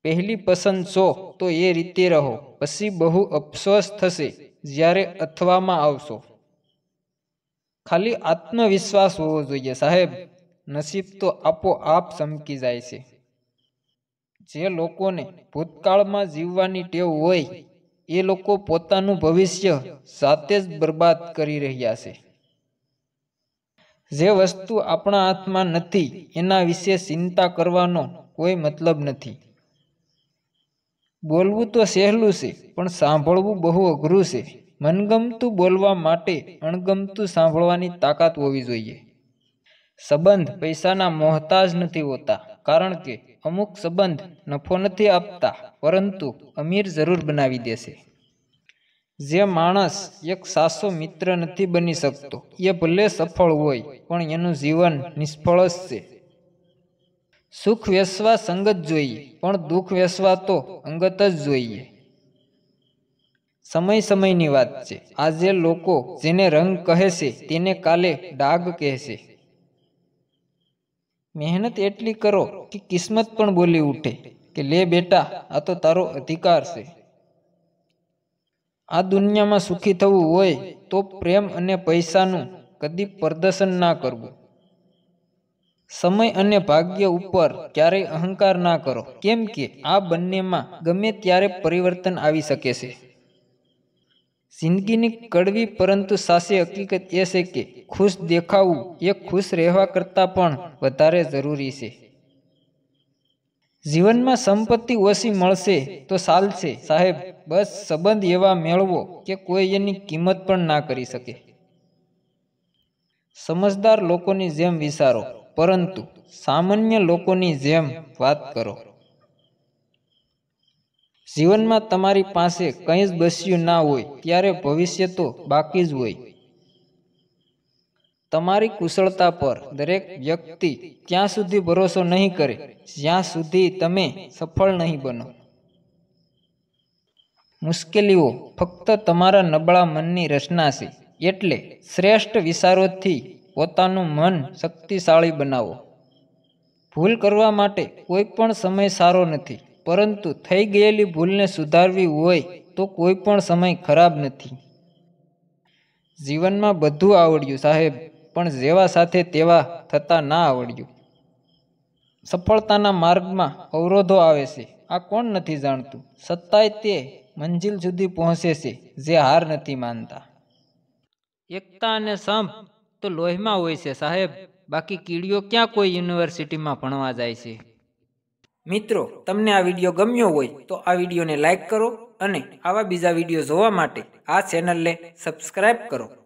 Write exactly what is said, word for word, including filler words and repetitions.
પહેલી પસંદ છો તો એ રીતે રહો, પછી બહુ અફસોસ થશે જ્યારે અથવામાં આવશો. ખાલી આત્મવિશ્વાસ હોવો જોઈએ સાહેબ, નસીબ તો આપોઆપ ચમકી જાય છે. જે લોકોને ભૂતકાળમાં જીવવાની ટેવ હોય એ લોકો પોતાનું ભવિષ્ય જાતે જ બરબાદ કરી રહ્યા છે. જે વસ્તુ આપણા હાથમાં નથી એના વિશે ચિંતા કરવાનો કોઈ મતલબ નથી. બોલવું તો સહેલું છે પણ સાંભળવું બહુ અઘરું છે. મનગમતું બોલવા માટે અણગમતું સાંભળવાની તાકાત હોવી જોઈએ. સંબંધ પૈસાના મોહતાજ નથી હોતા, કારણ કે અમુક સંબંધ નફો નથી આપતા પરંતુ અમીર જરૂર બનાવી દેશે. જે માણસ એક સાચો મિત્ર નથી બની શકતો એ ભલે સફળ હોય પણ એનું જીવન નિષ્ફળ જ છે. સુખ વેચવા સંગત જોઈએ પણ દુઃખ વેચવા તો અંગત જ જોઈએ. સમય સમયની વાત છે. આજે લોકો જેને રંગ કહે છે તેને કાલે ડાઘ કહેશે. મહેનત એટલી કરો કે કિસ્મત પણ બોલી ઉઠે કે લે બેટા, આ તો તારો અધિકાર છે. આ દુનિયામાં સુખી થવું હોય તો પ્રેમ અને પૈસાનું કદી પ્રદર્શન ના કરવું. સમય અને ભાગ્ય ઉપર ક્યારેય અહંકાર ના કરો, કેમ કે આ બંનેમાં ગમે ત્યારે પરિવર્તન આવી શકે છે. જિંદગીની કડવી પરંતુ સાચી હકીકત એ છે કે ખુશ દેખાવું એ ખુશ રહેવા કરતાં પણ વધારે જરૂરી છે. જીવનમાં સંપત્તિ ઓછી મળશે તો ચાલશે સાહેબ, બસ સંબંધ એવા મેળવો કે કોઈ એની કિંમત પણ ના કરી શકે. સમજદાર લોકોની જેમ વિચારો પરંતુ સામાન્ય લોકોની જેમ વાત કરો. જીવનમાં તમારી પાસે કંઈ જ બચ્યું ના હોય ત્યારે ભવિષ્ય તો બાકી જ હોય. તમારી કુશળતા પર દરેક વ્યક્તિ ત્યાં સુધી ભરોસો નહીં કરે જ્યાં સુધી તમે સફળ નહીં બનો. મુશ્કેલીઓ ફક્ત તમારા નબળા મનની રચના છે, એટલે શ્રેષ્ઠ વિચારોથી પોતાનું મન શક્તિશાળી બનાવો. ભૂલ કરવા માટે કોઈ પણ સમય સારો નથી, પરંતુ થઈ ગયેલી ભૂલને સુધારવી હોય તો કોઈ પણ સમય ખરાબ નથી. જીવનમાં બધું આવડ્યું સાહેબ, પણ જેવા સાથે તેવા થતા ના આવડ્યું. સફળતાના માર્ગમાં અવરોધો આવે છે, આ કોણ નથી જાણતું, છતાંય તે મંજિલ સુધી પહોંચે છે જે હાર નથી માનતા. એકતા અને સંપ તો લોહીમાં હોય છે સાહેબ, બાકી કીડીઓ ક્યાં કોઈ યુનિવર્સિટીમાં ભણવા જાય છે. મિત્રો, તમને આ વિડીયો ગમ્યો હોય તો આ વિડીયોને લાઈક કરો અને આવા બીજા વિડીયો જોવા માટે આ ચેનલને સબસ્ક્રાઈબ કરો.